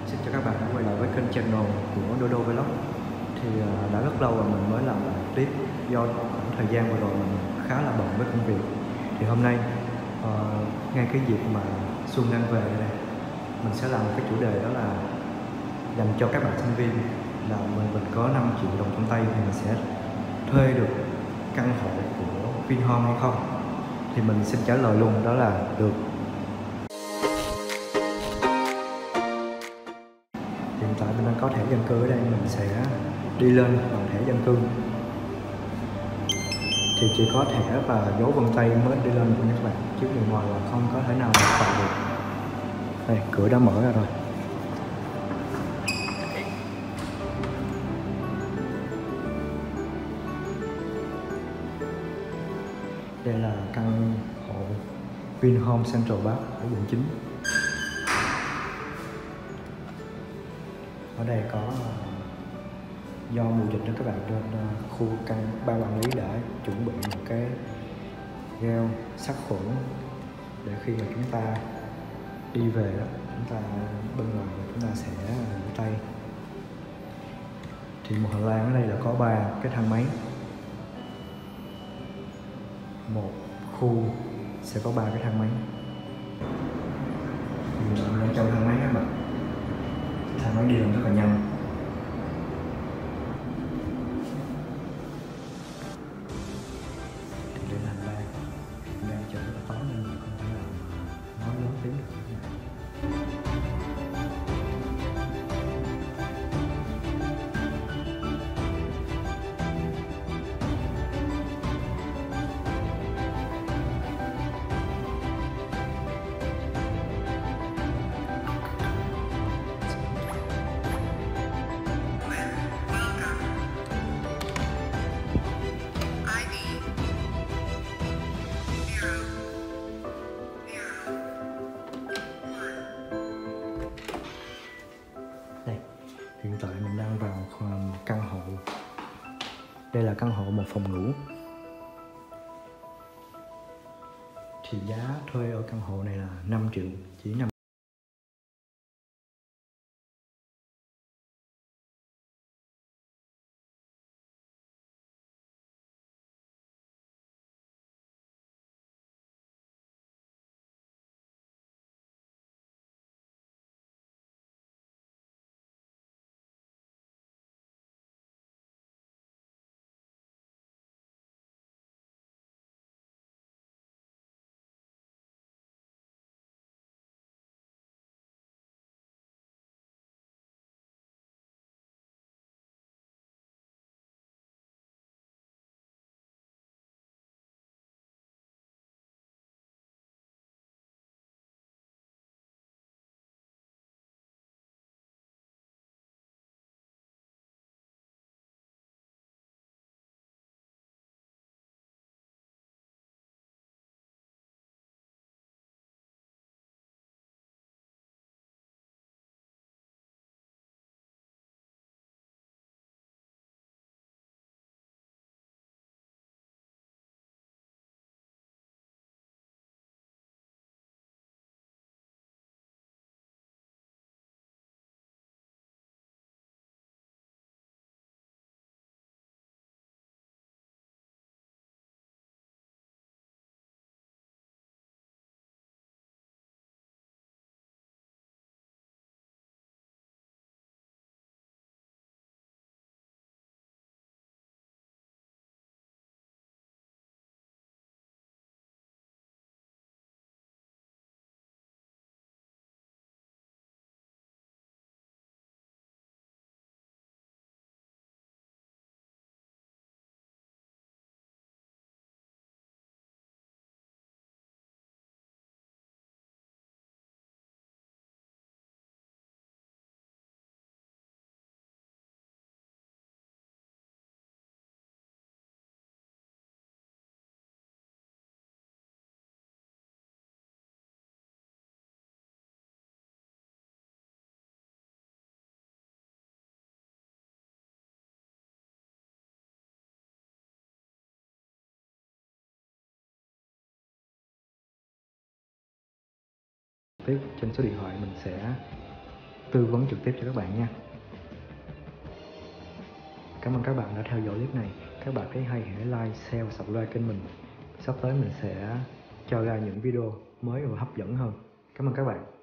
Xin chào các bạn đã quay lại với kênh channel của Dodo Vlog. Thì đã rất lâu rồi mình mới làm lại clip do khoảng thời gian vừa rồi mình khá là bận với công việc. Thì hôm nay ngay cái dịp mà xuân đang về đây, mình sẽ làm cái chủ đề đó là dành cho các bạn sinh viên, là mình có 5 triệu đồng trong tay thì mình sẽ thuê được căn hộ của Vinhome hay không. Thì mình xin trả lời luôn đó là được. Hiện tại mình đang có thẻ dân cư ở đây, mình sẽ đi lên bằng thẻ dân cư. Thì chỉ có thẻ và dấu vân tay mới đi lên của các bạn, chứ bên ngoài là không có thể nào mà vào được. Đây, cửa đã mở ra rồi. Đây là căn hộ Vinhome Central Park ở quận 9. Ở đây có do mùa dịch đó các bạn, nên khu căn ban quản lý đã chuẩn bị một cái gel sát khuẩn để khi mà chúng ta đi về đó, chúng ta bên ngoài chúng ta sẽ rửa tay. Thì một hành lang ở đây là có 3 cái thang máy, một khu sẽ có 3 cái thang máy. Thì lên trong thang máy các bạn, thang máy đi lên rất là nhanh. Đây là hành lang, đang trời rất là tối nên mình không thể nào nói lớn tiếng được. Đây, hiện tại mình đang vào căn hộ. Đây là căn hộ một phòng ngủ. Thì giá thuê ở căn hộ này là 5 triệu, chỉ 5. Tiếp trên số điện thoại mình sẽ tư vấn trực tiếp cho các bạn nha. Cảm ơn các bạn đã theo dõi clip này. Các bạn thấy hay hãy like, share, subscribe kênh mình. Sắp tới mình sẽ cho ra những video mới và hấp dẫn hơn. Cảm ơn các bạn.